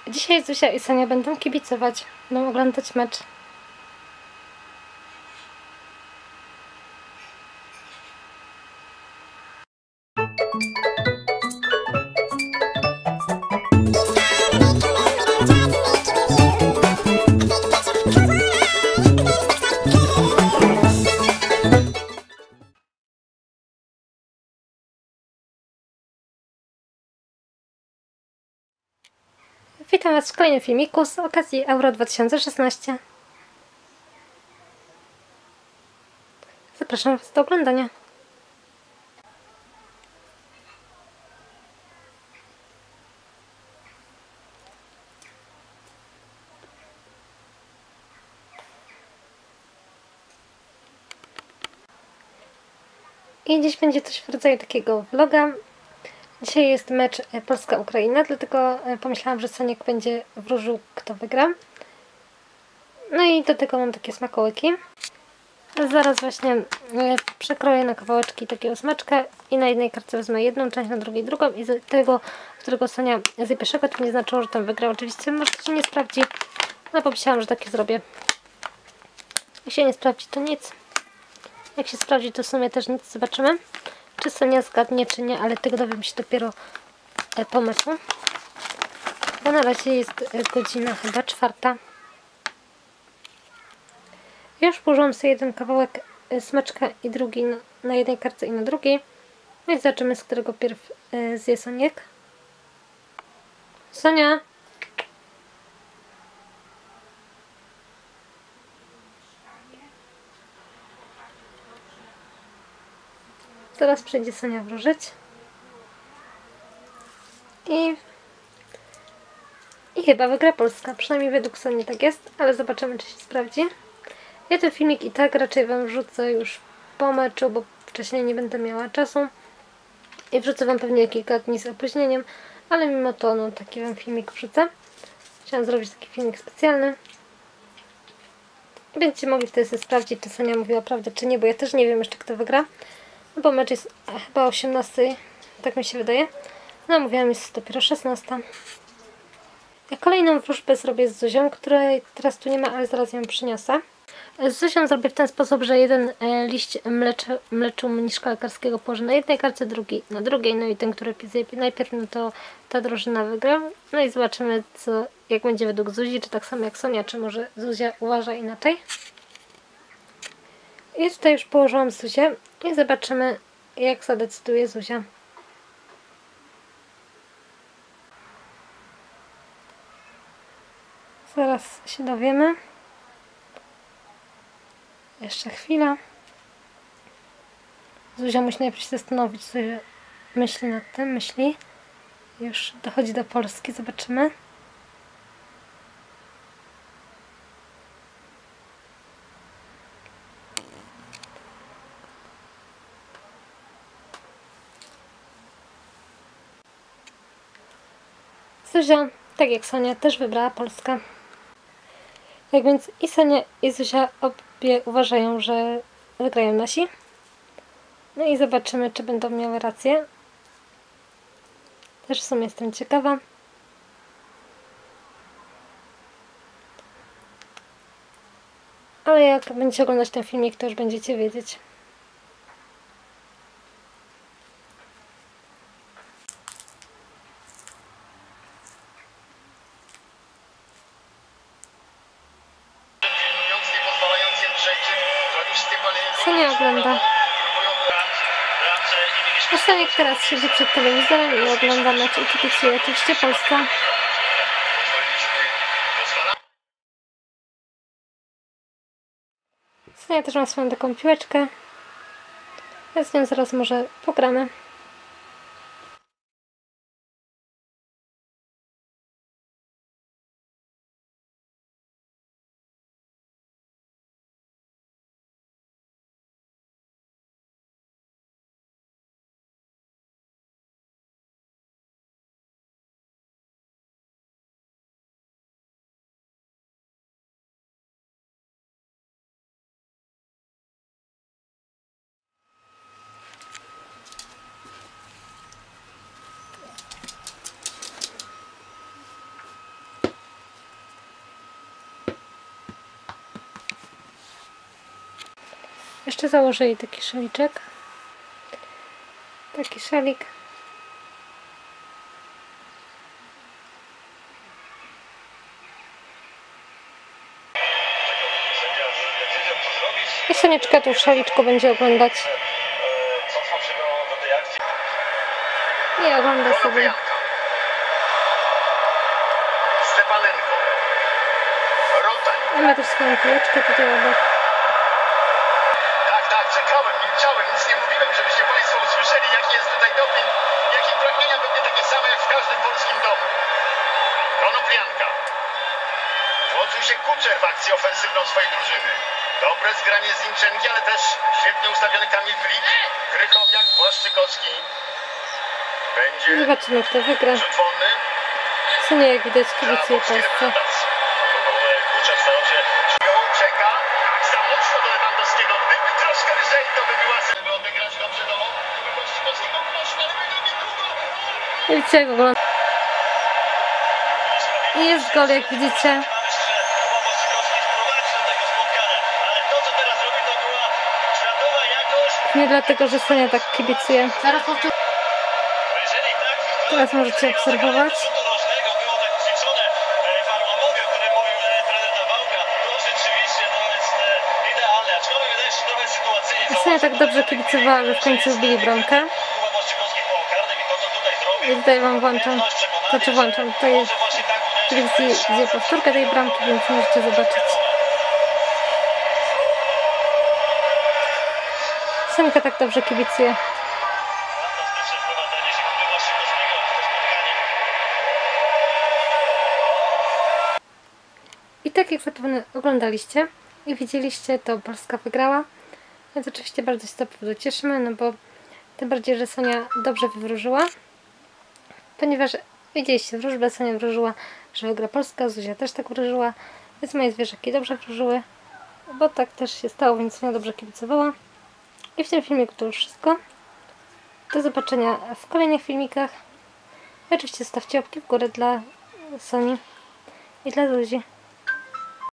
Dzisiaj Zuzia i Sonia będą kibicować, będą oglądać mecz. Witam Was w kolejnym filmiku z okazji Euro 2016. Zapraszam Was do oglądania. I dziś będzie coś w rodzaju takiego vloga. Dzisiaj jest mecz Polska-Ukraina, dlatego pomyślałam, że Soniek będzie wróżył, kto wygra. No i do tego mam takie smakołyki. Zaraz właśnie przekroję na kawałeczki takiego smaczka i na jednej kartce wezmę jedną część, na drugiej drugą i z tego, którego Sonia zje pierwszego, to nie znaczyło, że tam wygrał. Oczywiście może to się nie sprawdzi, no pomyślałam, że takie zrobię. Jak się nie sprawdzi, to nic. Jak się sprawdzi, to w sumie też nic. Zobaczymy, czy Sonia zgadnie, czy nie, ale tego dowiem się dopiero po meczu. Bo na razie jest godzina chyba 4. Już położyłam sobie jeden kawałek smaczka i drugi na jednej kartce i na drugiej. No i zobaczymy, z którego pierw zje Soniek. Sonia! Zaraz przyjdzie Sonia wróżyć. I chyba wygra Polska. Przynajmniej według Soni tak jest, ale zobaczymy, czy się sprawdzi. Ja ten filmik i tak raczej Wam wrzucę już po meczu, bo wcześniej nie będę miała czasu. I wrzucę Wam pewnie kilka dni z opóźnieniem, ale mimo to no, taki Wam filmik wrzucę. Chciałam zrobić taki filmik specjalny. I będziecie mogli wtedy sobie sprawdzić, czy Sonia mówiła prawdę, czy nie, bo ja też nie wiem jeszcze, kto wygra. No bo mecz jest chyba o 18, tak mi się wydaje. No mówiłam, jest dopiero 16. Ja kolejną wróżbę zrobię z Zuzią, której teraz tu nie ma, ale zaraz ją przyniosę. Z Zuzią zrobię w ten sposób, że jeden liść mleczu mniszka lekarskiego położę na jednej kartce, drugi na drugiej, no i ten, który zje najpierw, no to ta drużyna wygra. No i zobaczymy, jak będzie według Zuzi, czy tak samo jak Sonia, czy może Zuzia uważa inaczej. I tutaj już położyłam Zuzię i zobaczymy, jak zadecyduje Zuzia. Zaraz się dowiemy. Jeszcze chwila. Zuzia musi najpierw się zastanowić, co myśli nad tym. Myśli. Już dochodzi do Polski. Zobaczymy. Zuzia, tak jak Sonia, też wybrała Polskę. Tak więc i Sonia, i Zuzia obie uważają, że wygrają nasi. No i zobaczymy, czy będą miały rację. Też w sumie jestem ciekawa. Ale jak będziecie oglądać ten filmik, to już będziecie wiedzieć. Sonia ogląda. A Soniek teraz siedzi przed telewizorem i ogląda mecz i kibicuje oczywiście Polska. Sonia też ma swoją taką piłeczkę. Ja z nią zaraz może pogramy. Jeszcze założę jej taki szaliczek. Taki szalik. I Sonieczka tu w szaliczku będzie oglądać. I ogląda sobie. I ma też swoją kuleczkę tutaj obok. Tak, czekałem, milczałem, nic nie mówiłem, żebyście Państwo usłyszeli, jaki jest tutaj doping, jakie pragnienia pewnie takie same jak w każdym polskim domu. Konoplianka. Włączył się Kuczer w akcję ofensywną swojej drużyny. Dobre zgranie z Zinczenki, ale też świetnie ustawiony Kamil Klik, Krychowiak, Błaszczykowski. Będzie Zobaczymy, kto wygra. rzut wolny. Sonia, jak widać, kibicuje Polsce. Kuczer starał się, czeka, tak za mocno do Lewandowskiego. Gdyby troszkę lżej, to by była żeby odegrać dobrze do Błaszczykowskiego. Proszę, ale wydobi długo. Widzicie, jak ogląda. I jest gol, jak widzicie. Nie dlatego, że Sonia tak kibicuje. Teraz możecie obserwować. Sonia tak dobrze kibicowała, że w końcu wbili bramkę. I tutaj wam włączam. Tutaj jest w telewizji powtórkę tej bramki, więc możecie zobaczyć. Sonika tak dobrze kibicuje. I tak jak zapewne oglądaliście i widzieliście, to Polska wygrała. Więc oczywiście bardzo się z tego cieszymy, no bo tym bardziej, że Sonia dobrze wywróżyła. Ponieważ widzieliście, wróżbę Sonia wróżyła, że wygra Polska, Zuzia też tak wróżyła, więc moje zwierzaki dobrze wróżyły, bo tak też się stało, więc Sonia dobrze kibicowała. I w tym filmiku to już wszystko. Do zobaczenia w kolejnych filmikach. I oczywiście zostawcie łapki w górę dla Soni i dla Zuzi.